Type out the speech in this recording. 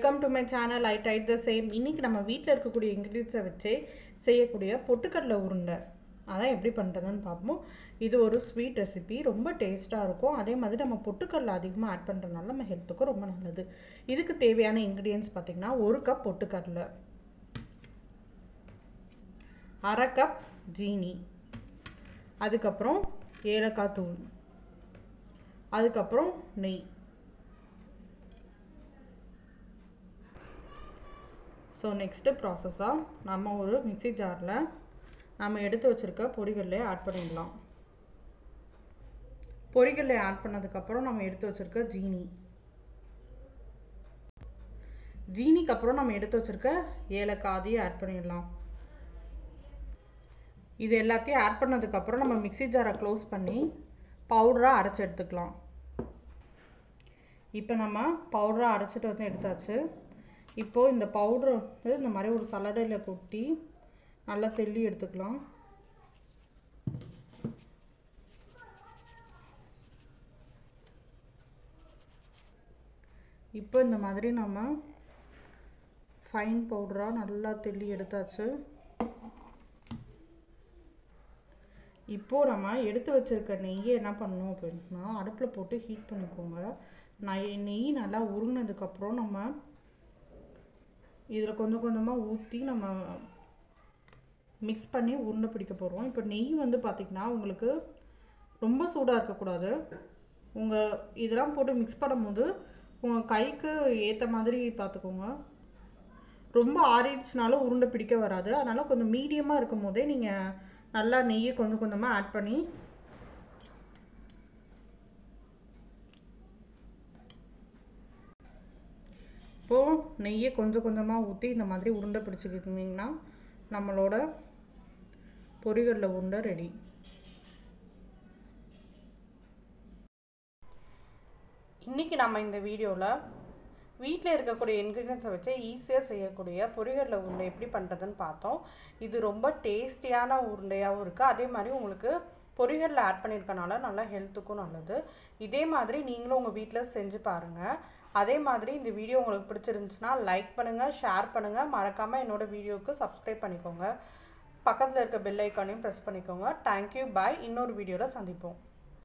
Welcome to my channel. I tried the same. இன்றைக்கி நம்ம வீட்டில் இருக்கக்கூடிய இன்க்ரீடியன்ஸை வச்சு செய்யக்கூடிய பொட்டுக்கடலை உருண்டை அதான் எப்படி பண்ணுறதுன்னு பார்ப்போம். இது ஒரு ஸ்வீட் ரெசிபி, ரொம்ப டேஸ்ட்டாக இருக்கும். அதே மாதிரி நம்ம பொட்டுக்கடலை அதிகமாக ஆட் பண்ணுறதுனால நம்ம ஹெல்த்துக்கும் ரொம்ப நல்லது. இதுக்கு தேவையான இன்க்ரீடியன்ஸ் பார்த்திங்கன்னா 1 கப் பொட்டுக்கடலை, 1/2 கப் ஜீனி, அதுக்கப்புறம் ஏலக்காய் தூள், அதுக்கப்புறம் நெய். ஸோ நெக்ஸ்ட்டு ப்ராசஸாக நம்ம ஒரு மிக்ஸி ஜாரில் நம்ம எடுத்து வச்சுருக்க பொரிகடலை ஆட் பண்ணிடலாம். பொரிகடலை ஆட் பண்ணதுக்கப்புறம் நம்ம எடுத்து வச்சுருக்க ஜீனிக்கு அப்புறம் நம்ம எடுத்து வச்சுருக்க ஏலக்காய் அதையும் ஆட் பண்ணிடலாம். இது எல்லாத்தையும் ஆட் பண்ணதுக்கப்புறம் நம்ம மிக்ஸி ஜாரை க்ளோஸ் பண்ணி பவுடராக அரைச்சி எடுத்துக்கலாம். இப்போ நம்ம பவுடராக அரைச்சிட்டு வந்து எடுத்தாச்சு. இப்போது இந்த பவுடரை வந்து இந்த மாதிரி ஒரு சல்லடையில் கொட்டி நல்லா தெள்ளி எடுத்துக்கலாம். இப்போ இந்த மாதிரி நம்ம ஃபைன் பவுடராக நல்லா தெள்ளி எடுத்தாச்சு. இப்போது நம்ம எடுத்து வச்சுருக்க நெய்யை என்ன பண்ணணும் அப்படின்னா அடுப்பில் போட்டு ஹீட் பண்ணிக்கோங்க. நெய் நல்லா உருகினதுக்கப்புறம் நம்ம இதில் கொஞ்சம் கொஞ்சமாக ஊற்றி நம்ம மிக்ஸ் பண்ணி உருண்டை பிடிக்க போகிறோம். இப்போ நெய் வந்து பார்த்திங்கன்னா உங்களுக்கு ரொம்ப சூடாக இருக்கக்கூடாது. இதெல்லாம் போட்டு மிக்ஸ் பண்ணும்போது உங்கள் கைக்கு ஏற்ற மாதிரி பார்த்துக்கோங்க. ரொம்ப ஆறிடுச்சுனாலும் உருண்டை பிடிக்க வராது. அதனால் கொஞ்சம் மீடியமாக இருக்கும் போதே நீங்கள் நல்லா நெய்யை கொஞ்சம் கொஞ்சமாக ஆட் பண்ணி இப்போது நெய்யை கொஞ்சம் கொஞ்சமாக ஊற்றி இந்த மாதிரி உருண்டை பிடிச்சிக்கிட்டிங்கன்னா நம்மளோட பொரிகடலை உருண்டை ரெடி. இன்றைக்கி நம்ம இந்த வீடியோவில் வீட்டில் இருக்கக்கூடிய இன்க்ரீடியன்ஸை வச்சு ஈஸியாக செய்யக்கூடிய பொரிகடலை உருண்டை எப்படி பண்ணுறதுன்னு பார்த்தோம். இது ரொம்ப டேஸ்டியான உருண்டையாகவும் இருக்குது. அதே மாதிரி உங்களுக்கு பொரிகடலை ஆட் பண்ணியிருக்கனால நல்லா ஹெல்த்துக்கும் நல்லது. இதே மாதிரி நீங்களும் உங்கள் வீட்டில் செஞ்சு பாருங்கள். அதே மாதிரி இந்த வீடியோ உங்களுக்கு பிடிச்சிருந்துச்சுன்னா லைக் பண்ணுங்கள், ஷேர் பண்ணுங்கள். மறக்காமல் என்னோடய வீடியோவுக்கு சப்ஸ்கிரைப் பண்ணிக்கோங்க. பக்கத்தில் இருக்க பெல் ஐக்கானையும் ப்ரெஸ் பண்ணிக்கோங்க. Thank you, bye. இன்னொரு வீடியோவில் சந்திப்போம்.